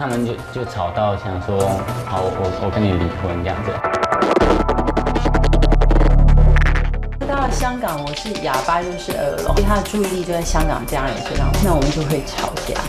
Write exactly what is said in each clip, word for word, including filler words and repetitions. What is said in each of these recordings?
他们就就吵到想说，好，我我跟你离婚这样子。 到了香港，我是哑巴又是耳聋，所以他的注意力就在香港家人身上，那我们就会吵架。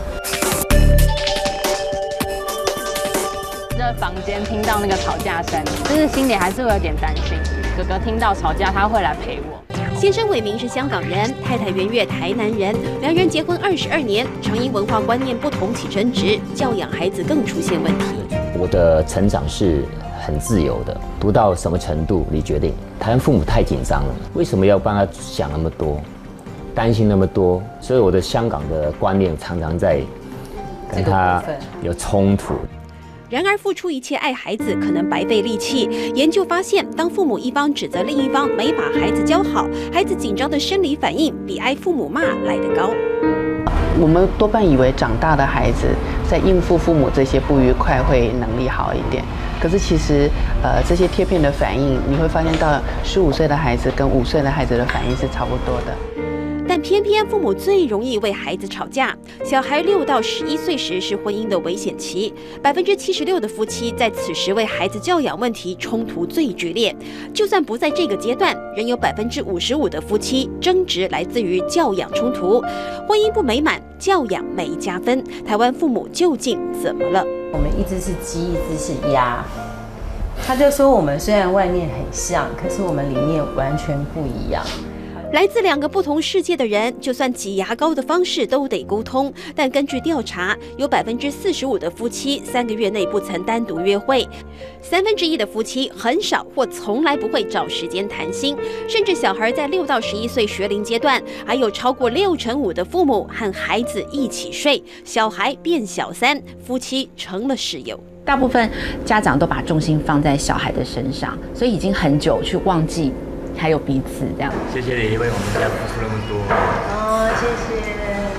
在房间听到那个吵架声，就是心里还是会有点担心。哥哥听到吵架，他会来陪我。 先生伟明是香港人，太太袁月台南人，两人结婚二十二年，常因文化观念不同起争执，教养孩子更出现问题。 我的成长是很自由的，读到什么程度你决定。台湾父母太紧张了，为什么要帮他想那么多，担心那么多？所以我的香港的观念常常在跟他有冲突。 然而，付出一切爱孩子可能白费力气。研究发现，当父母一方指责另一方没把孩子教好，孩子紧张的生理反应比挨父母骂来得高。 我们多半以为长大的孩子在应付父母这些不愉快会能力好一点，可是其实，呃，这些贴片的反应，你会发现到十五岁的孩子跟五岁的孩子的反应是差不多的。 但偏偏父母最容易为孩子吵架。小孩六到十一岁时是婚姻的危险期，百分之七十六的夫妻在此时为孩子教养问题冲突最剧烈。就算不在这个阶段，仍有百分之五十五的夫妻争执来自于教养冲突。婚姻不美满，教养没加分。台湾父母究竟怎么了？ 我们一只是鸡，一只是鸭。他就说我们虽然外面很像，可是我们里面完全不一样。 来自两个不同世界的人，就算挤牙膏的方式都得沟通。但根据调查，有百分之四十五的夫妻三个月内不曾单独约会，三分之一的夫妻很少或从来不会找时间谈心，甚至小孩在六到十一岁学龄阶段，还有超过六成五的父母和孩子一起睡，小孩变小三，夫妻成了室友。 大部分家长都把重心放在小孩的身上，所以已经很久去忘记。 还有彼此这样。 谢谢你为我们家付出那么多。 哦，谢谢。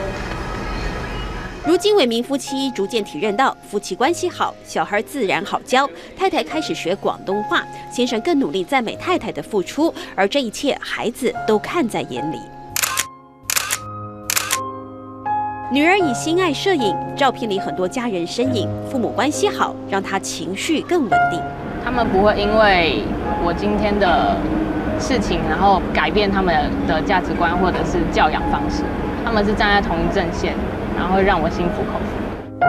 如今伟明夫妻逐渐体认到，夫妻关系好，小孩自然好教。太太开始学广东话，先生更努力赞美太太的付出，而这一切孩子都看在眼里。女儿以心爱摄影，照片里很多家人身影，父母关系好，让她情绪更稳定。 他们不会因为我今天的 事情，然后改变他们的价值观或者是教养方式，他们是站在同一阵线，然后让我心服口服。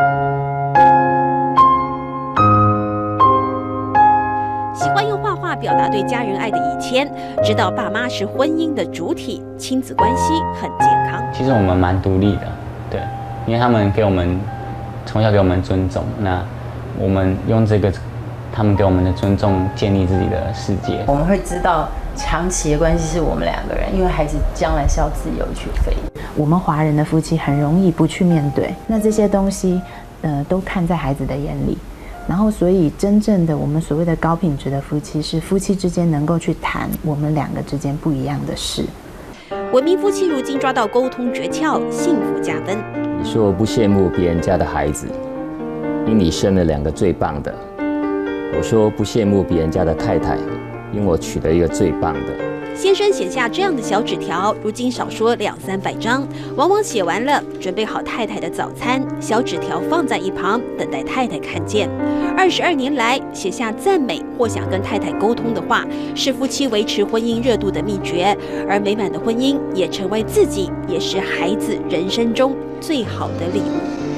喜欢用画画表达对家人爱的以前，知道爸妈是婚姻的主体，亲子关系很健康。 其实我们蛮独立的，对，因为他们给我们从小给我们尊重，那我们用这个他们给我们的尊重建立自己的世界。 我们会知道。 长期的关系是我们两个人，因为孩子将来是要自由去飞。 我们华人的夫妻很容易不去面对，那这些东西，呃，都看在孩子的眼里。然后，所以真正的我们所谓的高品质的夫妻，是夫妻之间能够去谈我们两个之间不一样的事。 文明夫妻如今抓到沟通诀窍，幸福加分。 你说我不羡慕别人家的孩子，因你生了两个最棒的。我说不羡慕别人家的太太。 因我取得一个最棒的。 先生写下这样的小纸条，如今少说两三百张，往往写完了，准备好太太的早餐，小纸条放在一旁，等待太太看见。二十二年来，写下赞美或想跟太太沟通的话，是夫妻维持婚姻热度的秘诀。而美满的婚姻，也成为自己，也是孩子人生中最好的礼物。